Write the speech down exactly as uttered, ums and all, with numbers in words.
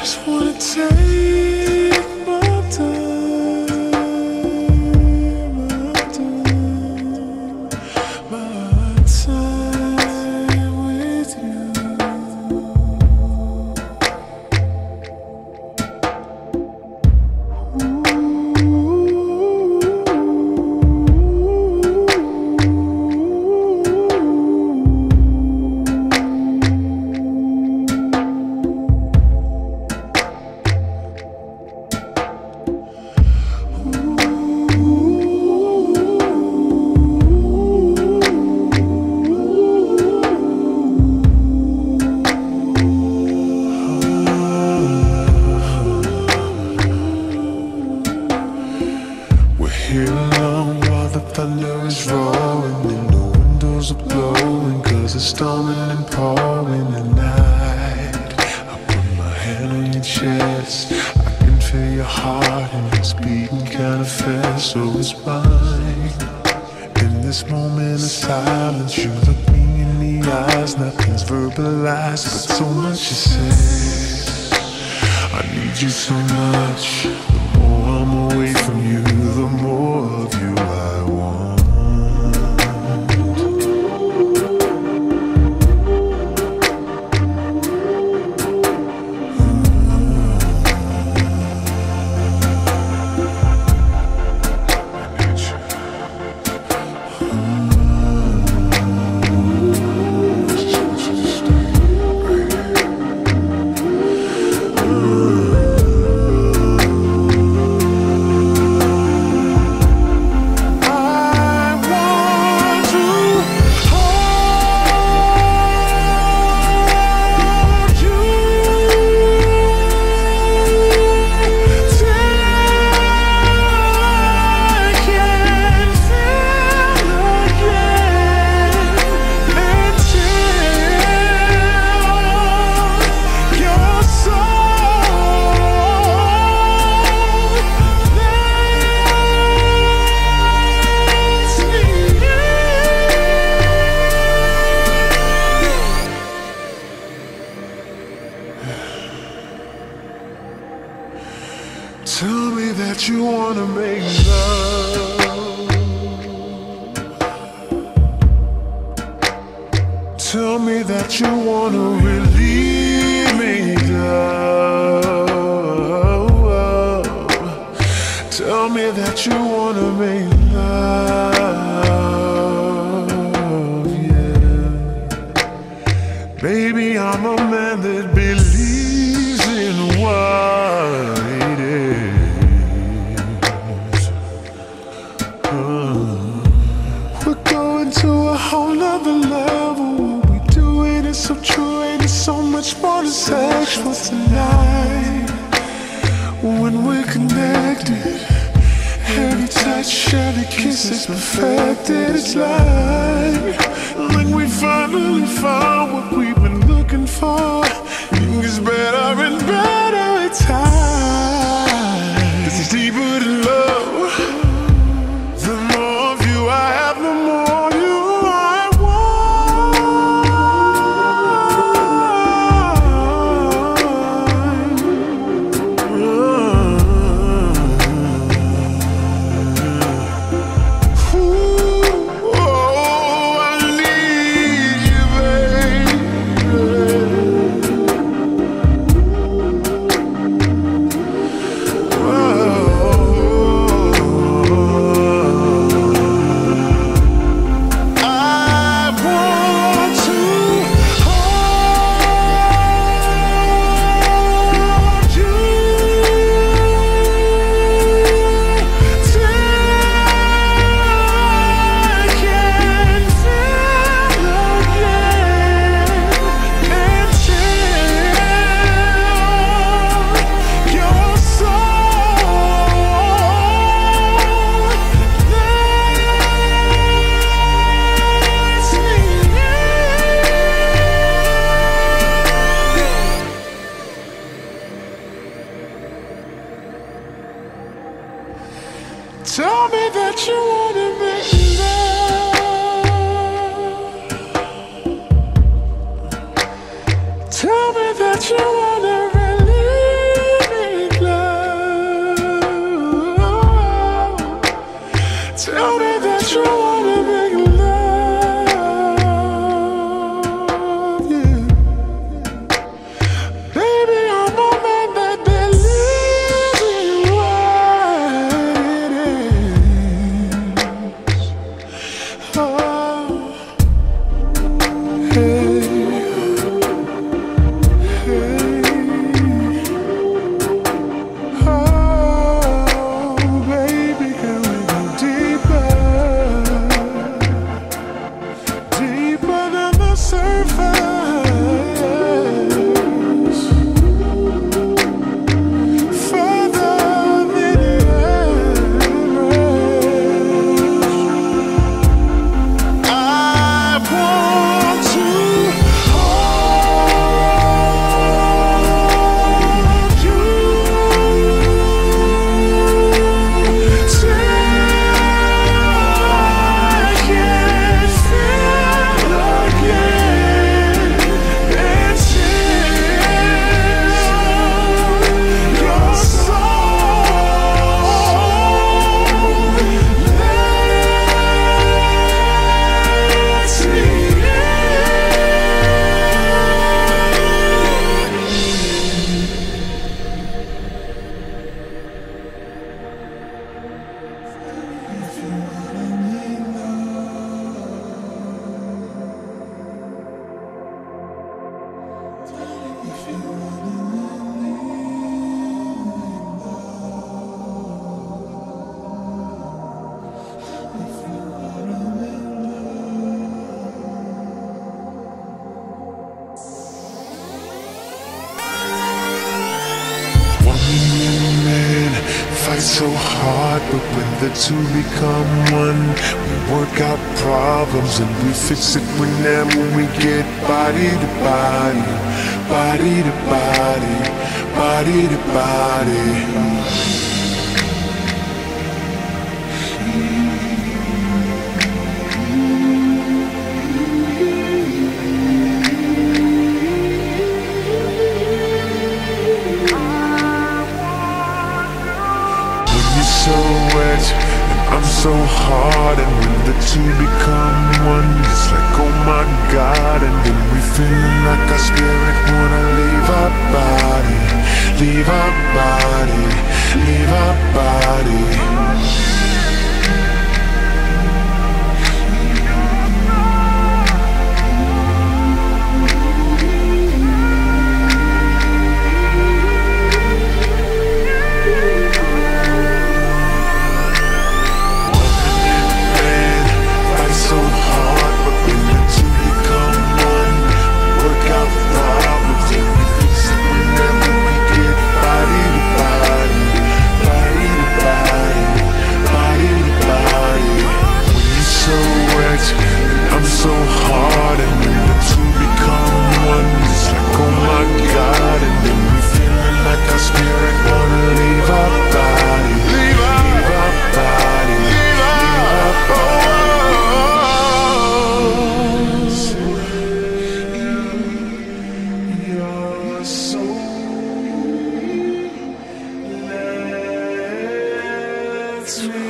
just wanna take my time, my time, my time with you. Here alone while the thunder is roaring and the windows are blowing, 'cause it's storming and pouring at night. I put my hand on your chest, I can feel your heart and it's beating kinda fast, so it's mine. In this moment of silence, you look me in the eyes, nothing's verbalized, but so much is said. I need you so much. The more I'm away from you, the more of you I want. Tell me that you wanna make love. Tell me that you wanna relieve me, love. Tell me that you wanna make love, yeah. Baby, I'm a man that believes in what it is. uh, We're going to a whole nother level. What we doing is so true, and it's so much more than sexual tonight. When we're connected, every touch, every kiss is perfected. It's like, like we finally found what we've been looking for. It gets better and better at times. It's deeper than love. The more of you I have, the more you I want. Ooh, oh, I need you, baby. Tell me that you wanna make love. Tell me that you wanna release. man fight so hard, but when the two become one, we work out problems and we fix it whenever we get body to body, body to body, body to body. So wet and I'm so hard, and when the two become one, it's like oh my God. And then we feeling like our spirit wanna leave our body, leave our body, leave our body. I'm so hard, and when the two become one, it's like oh my God. And then we feeling like our spirit wanna leave our body, leave our body, leave our bodies. Your soul, let's